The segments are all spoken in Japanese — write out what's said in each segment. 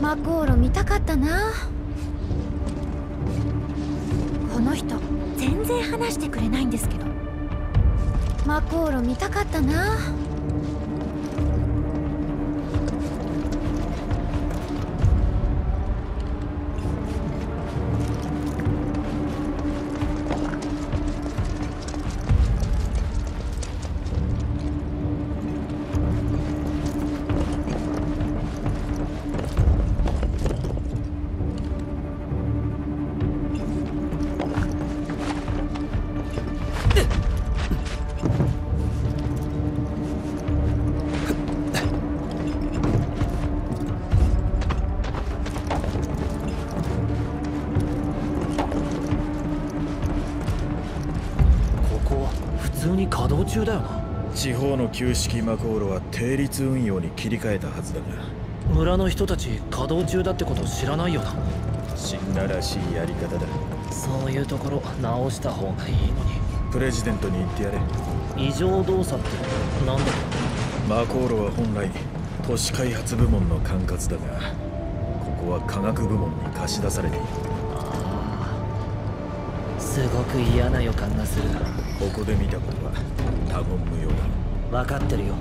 マコーロ見たかったな。この人全然話してくれないんですけど。マコーロ見たかったな。 稼働中だよな。 地方の旧式マコーロは定律運用に切り替えたはずだが、 村の人たち稼働中だってこと知らないよな。 死んだらしいやり方だ。 そういうところ直した方がいいのに。 プレジデントに言ってやれ。 異常動作って何だろう。マコーロは本来都市開発部門の管轄だが、ここは科学部門に貸し出されている。 ああ、すごく嫌な予感がする。 ここで見たことは他言無用だ。 分かってるよ。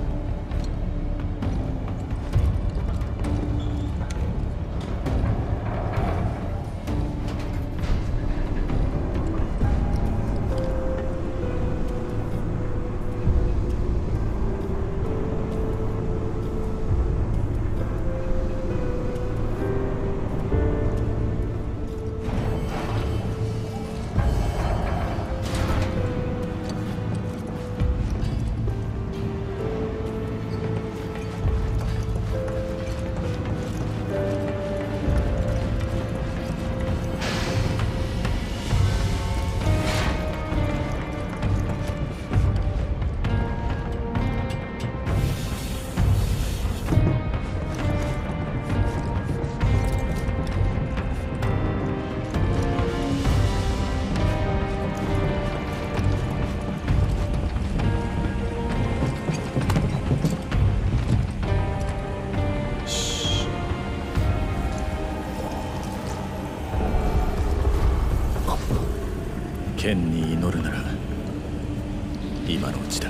剣に祈るなら今のうちだ。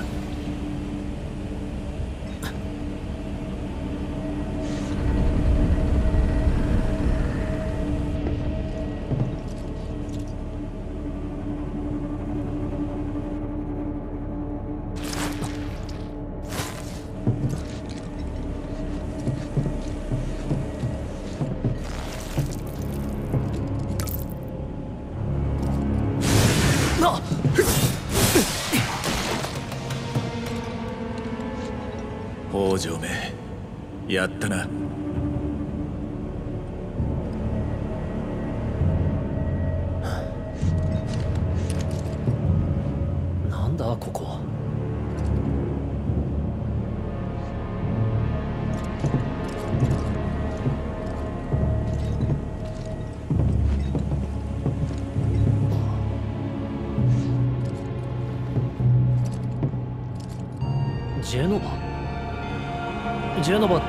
北条め、やったな。 なんだここ。ジェノバ？ジェノバって。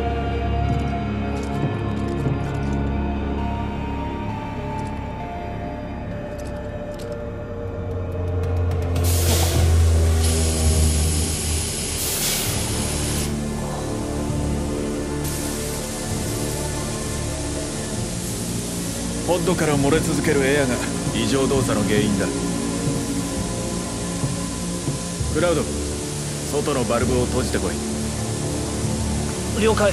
ポッドから漏れ続けるエアが異常動作の原因だ。クラウド、外のバルブを閉じてこい。 了解。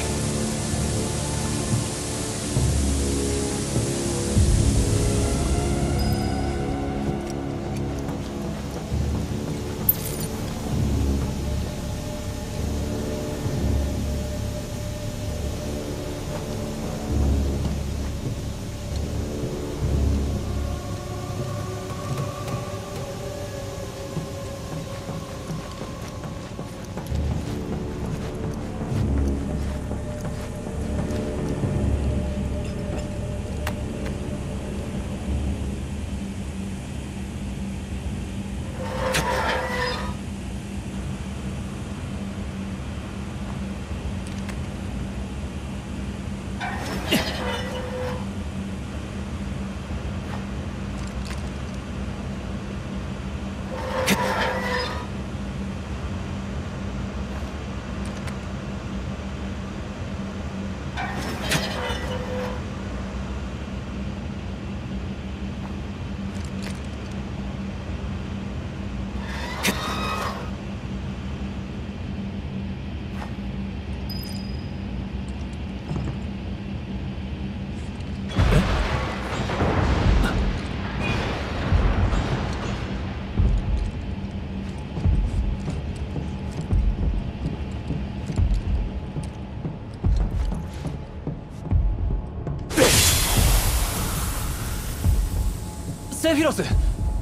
セフィロス。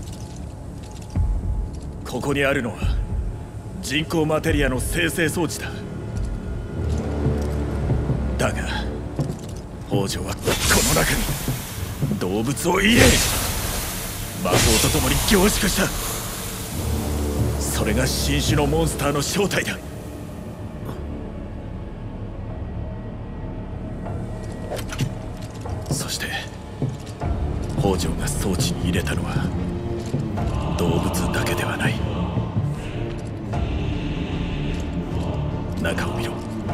ここにあるのは人工マテリアの生成装置だ。だが北条はこの中に動物を入れ魔法と共に凝縮した。それが新種のモンスターの正体だ。そして北条が装置に入れたのは動物だけではない。中を見ろ。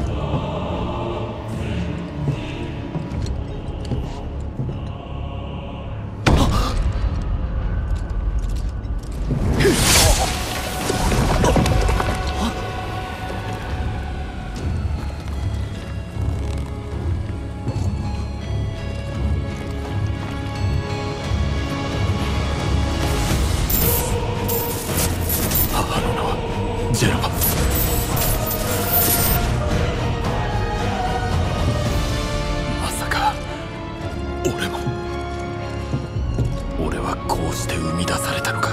ジェラバ。まさか俺はこうして生み出されたのか。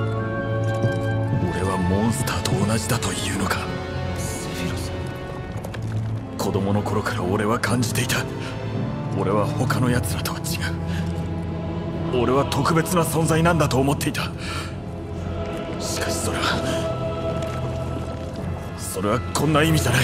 俺はモンスターと同じだというのか。 セフィロス。 子供の頃から俺は感じていた。俺は他の奴らとは違う。俺は特別な存在なんだと思っていた。しかしそれはこんな意味じゃない。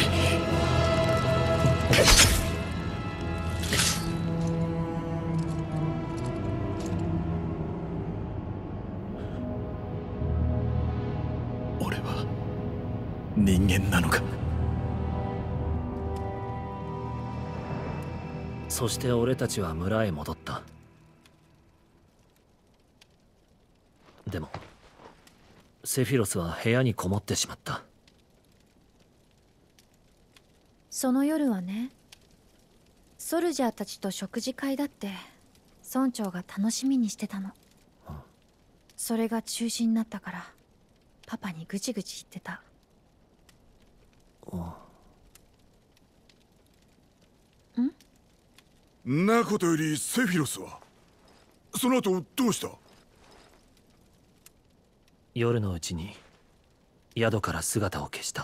俺は人間なのか。 そして俺たちは村へ戻った。でもセフィロスは部屋にこもってしまった。 その夜はね、ソルジャーたちと食事会だって村長が楽しみにしてたの。それが中止になったからパパにぐちぐち言ってた。 んなことよりセフィロスはその後どうした？ 夜のうちに宿から姿を消した。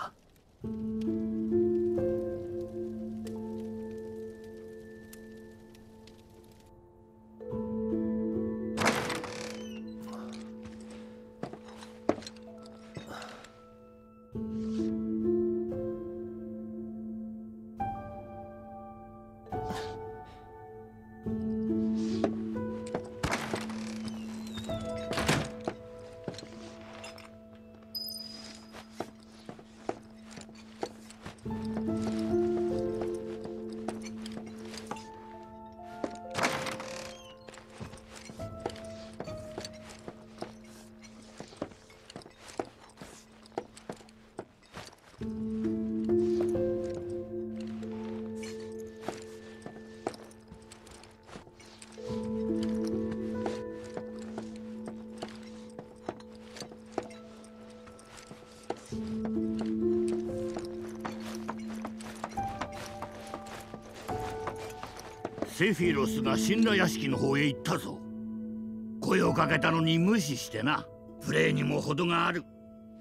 セフィロスが神羅屋敷の方へ行ったぞ。声をかけたのに無視してな。プレイにも程がある。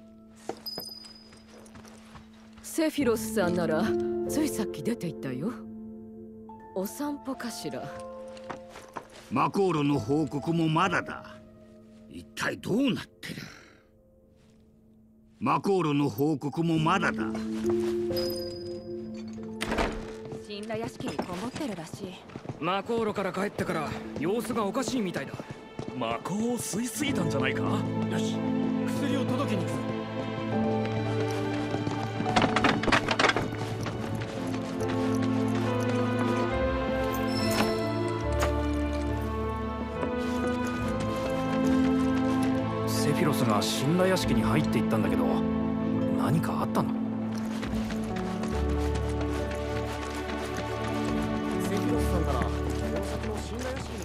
セフィロスさんならついさっき出て行ったよ。お散歩かしら。 マコールの報告もまだだ。一体どうなってる？マコールの報告もまだだ。 神羅屋敷にこもってるらしい。 マコーロから帰ってから様子がおかしいみたいだ。 魔法を吸いすぎたんじゃないか。よし、薬を届けに行くぞ。 セフィロスが神羅屋敷に入っていったんだけど、何かあったの？ セフィロスさんなら大阪の神羅屋敷に。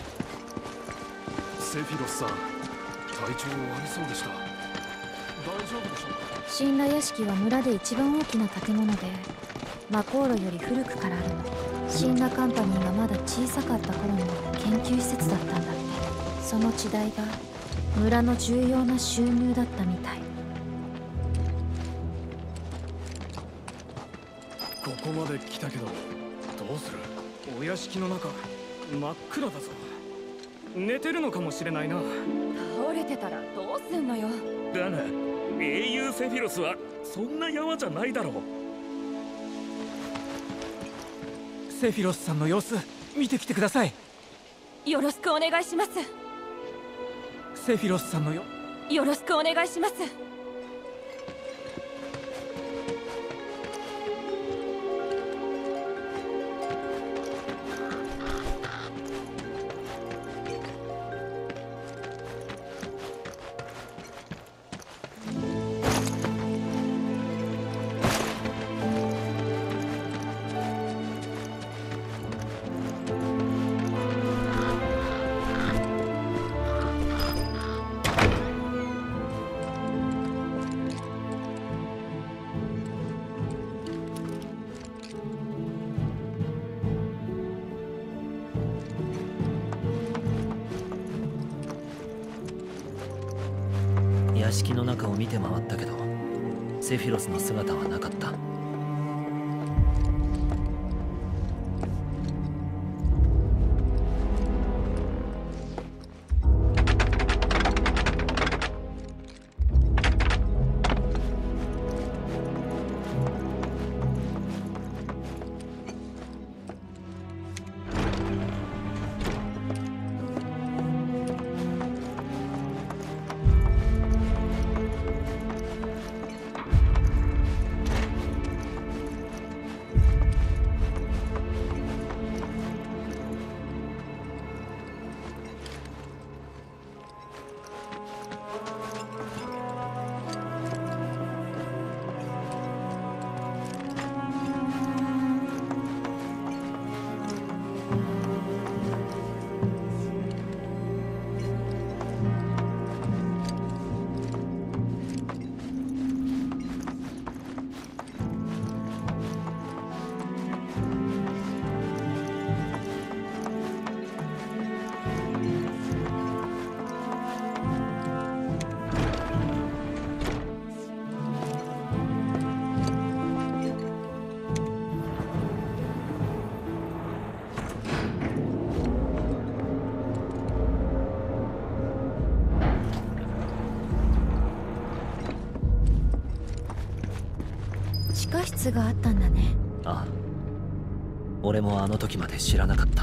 セフィロスさん、体調悪そうでした。大丈夫でしょうか？ 神羅屋敷は村で一番大きな建物で、魔航路より古くからあるの。神羅カンパニーがまだ小さかった頃の研究施設だったんだって。その地代が村の重要な収入だったみたい。 ここまで来たけど、どうする？ お屋敷の中真っ暗だぞ。寝てるのかもしれないな。 倒れてたらどうすんのよ。 だが英雄セフィロスはそんなヤワじゃないだろう。 セフィロスさんの様子見てきてください。 よろしくお願いします。 セフィロスさんのよろしくお願いします。 屋敷の中を見て回ったけど、セフィロスの姿はなかった。地下室があったんだね。 ああ、俺もあの時まで知らなかった。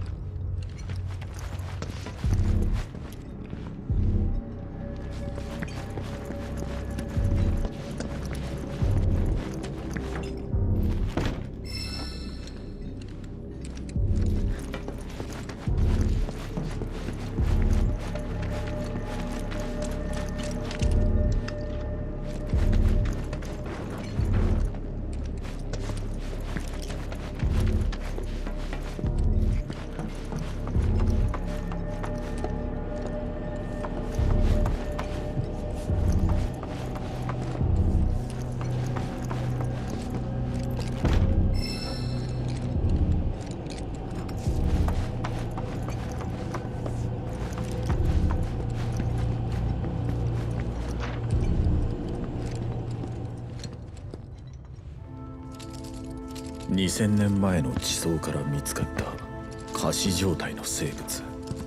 2000年前の地層から見つかった仮死状態の生物。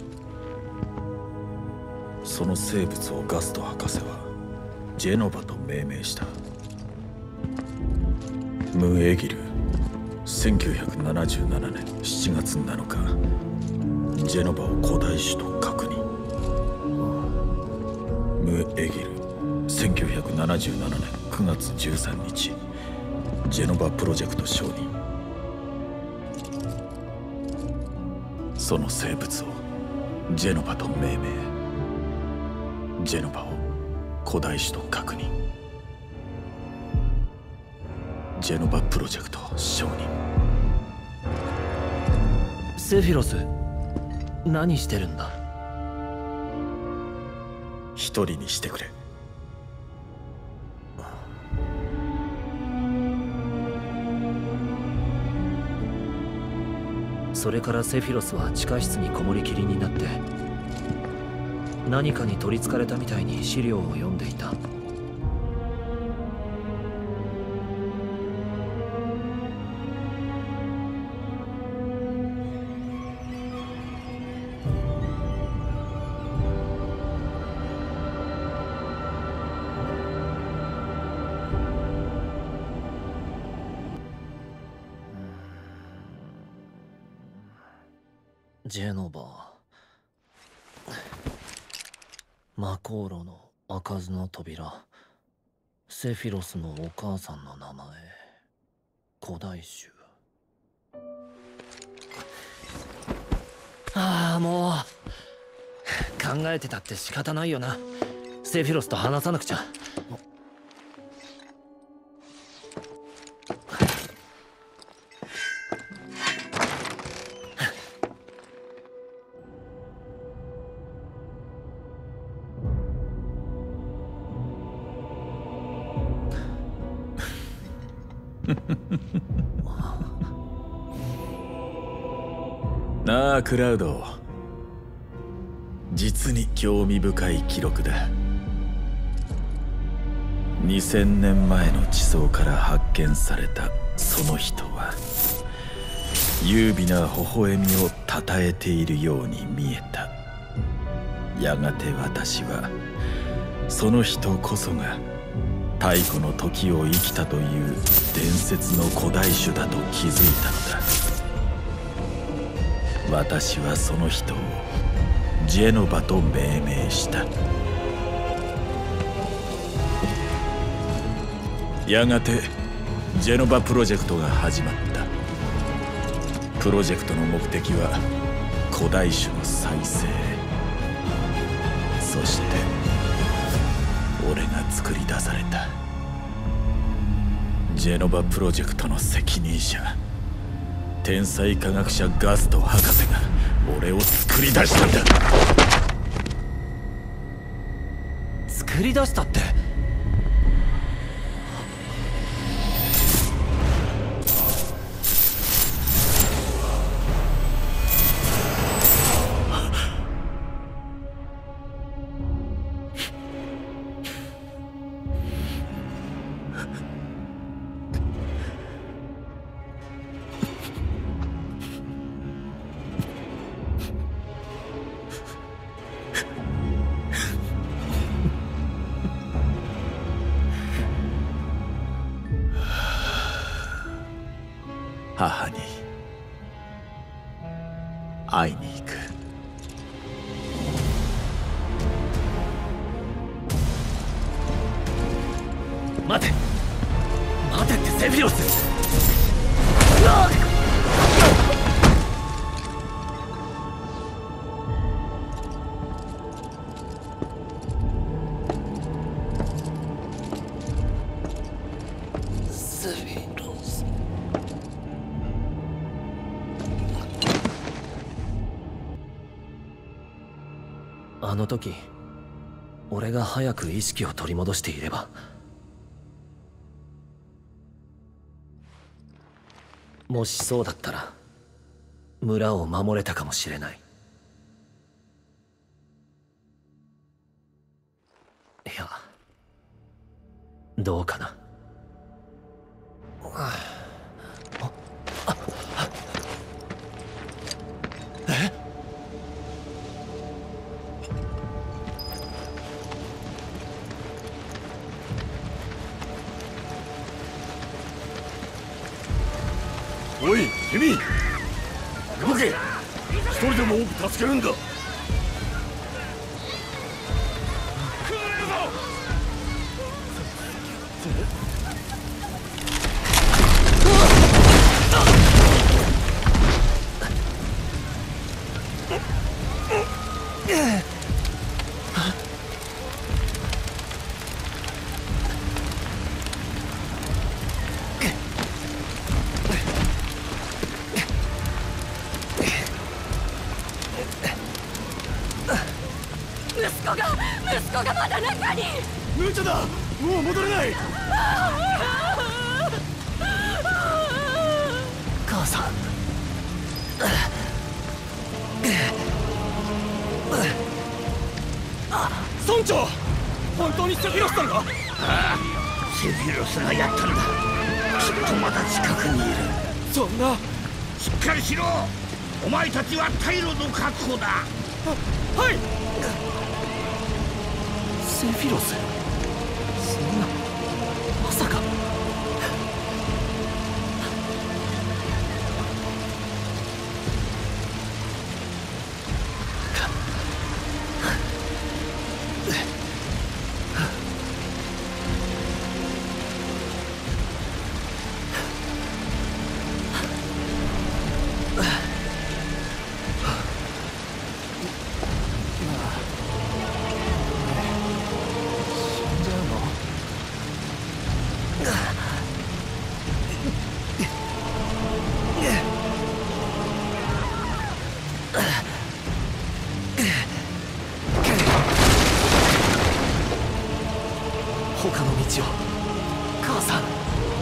その生物をガスト博士はジェノバと命名した。ムエギル・セ 1977年7月7日ジェノバを古代種と確認。ムエギル1977年9月13日ジェノバプロジェクト承認。その生物をジェノバと命名。ジェノバを古代種と確認。ジェノバプロジェクト承認。 セフィロス、何してるんだ？ 一人にしてくれ。 それからセフィロスは地下室にこもりきりになって何かに取りつかれたみたいに資料を読んでいた。ジェノバ、魔航路の開かずの扉、セフィロスのお母さんの名前、古代種。ああ、もう考えてたって仕方ないよな。セフィロスと話さなくちゃ。 なあクラウド、実に興味深い記録だ。2000年前の地層から発見されたその人は優美な微笑みをたたえているように見えた。やがて私はその人こそが太古の時を生きたという伝説の古代種だと気づいたのだ。私はその人をジェノバと命名した。やがてジェノバプロジェクトが始まった。プロジェクトの目的は古代種の再生。そして俺が作り出された。ジェノバプロジェクトの責任者、天才科学者ガスト博士が俺を作り出したんだ。 作り出したって？ 母に会いに行く。 待て待てってセフィロス。セフィロス。あの時俺が早く意識を取り戻していれば、もしそうだったら村を守れたかもしれない。いや、どうかな。 おい君、動け。一人でも多く助けるんだ。 息子がまだ中に。 無茶だ、もう戻れない。 母さん。 村長、本当にセフィロスさんが？ ああ、セフィロスがやったんだ。きっとまだ近くにいる。 そんな。 しっかりしろ。お前たちは退路の確保だ。 はい。 セフィロス、そんな、まさか。他の道を、母さん。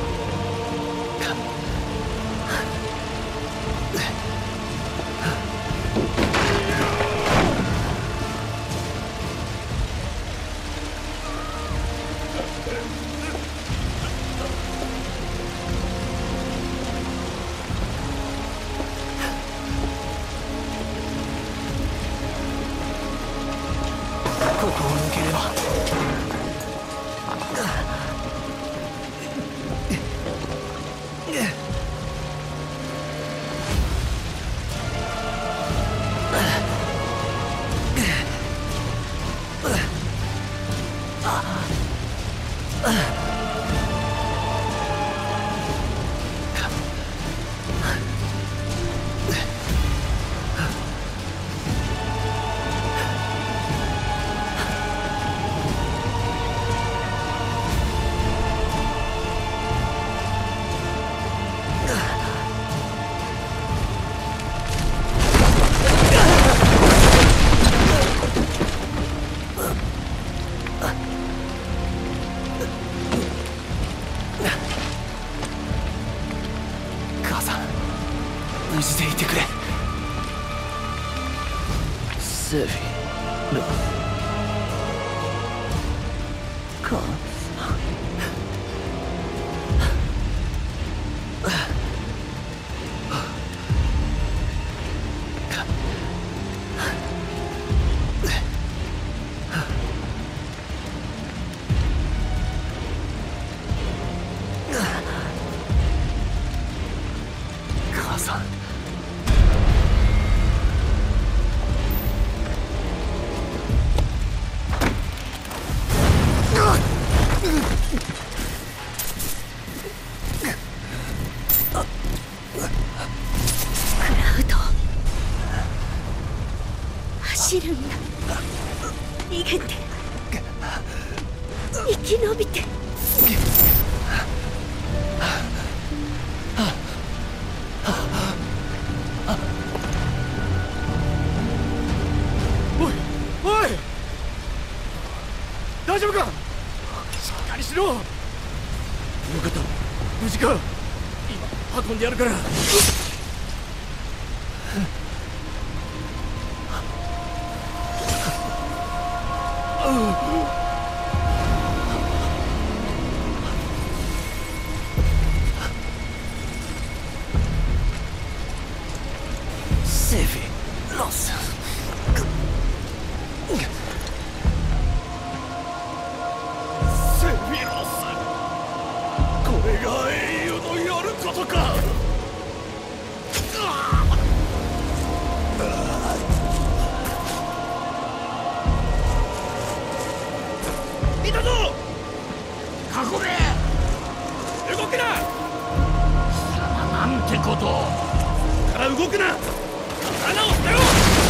ここを抜ければ。無事でいてくれ。セフィロス、母さん。母さん。 走るんだ。逃げて生き延びて。 おいおい、大丈夫か。しっかりしろ。よかった、無事か。今運んでやるから。 セフィロス。 セフィロス、これが英雄のやることか。 運べ。 動くな。 貴様なんてことを。 から動くな。刀を捨てろ。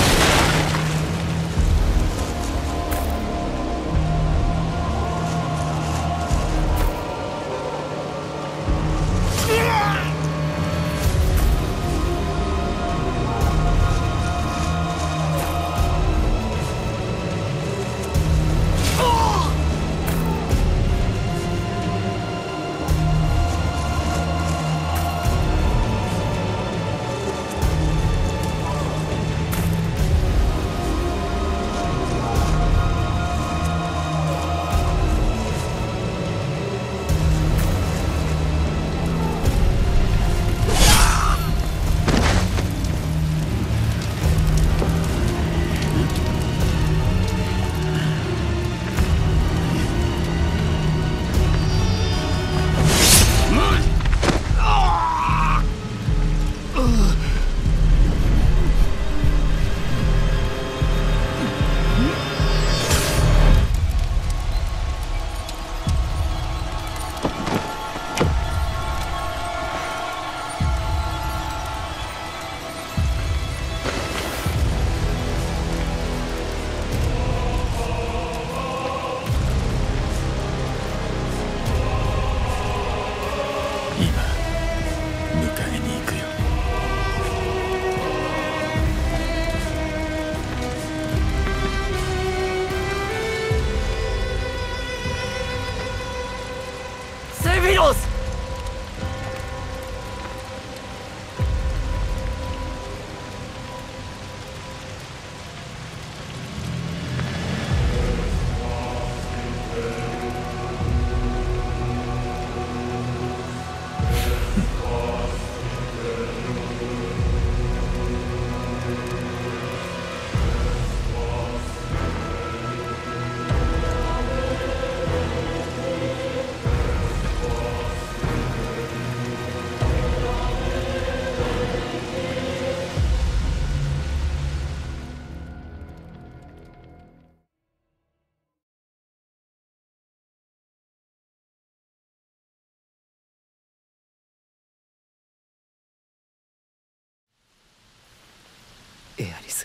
エアリス、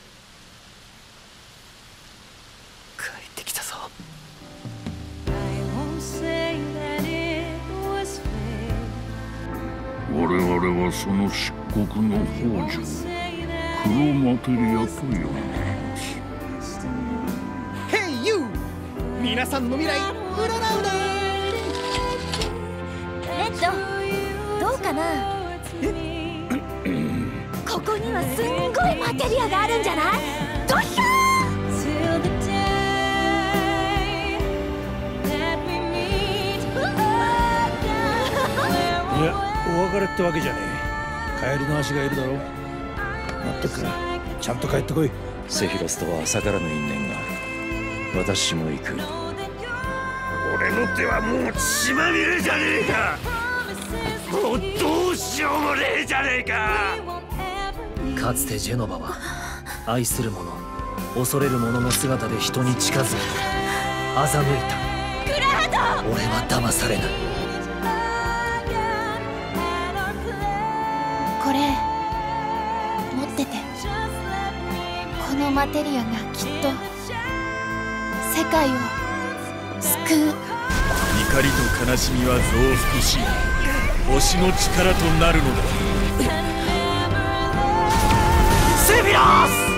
帰ってきたぞ。 我々はその漆黒の宝珠を黒マテリアと呼びます。 ヘイユー、皆さんの未来占うな。 レッド、どうかな。ここにはすんごいマテリアがあるんじゃない？ドヒャー！ いや、お別れってわけじゃねえ。カエルの足がいるだろう。待ってくれ。ちゃんと帰ってこい。 セフィロスとは浅からぬ因縁がある。私も行く。 俺の手はもう血まみれじゃねえか。もうどうしようもねえじゃねえか。 かつてジェノバは愛する者、恐れる者の姿で人に近づいた、欺いた。 クラハド！ 俺は騙されない。 これ持ってて。このマテリアがきっと世界を救う。 怒りと悲しみは増幅し、星の力となるのだ。 セフィロス！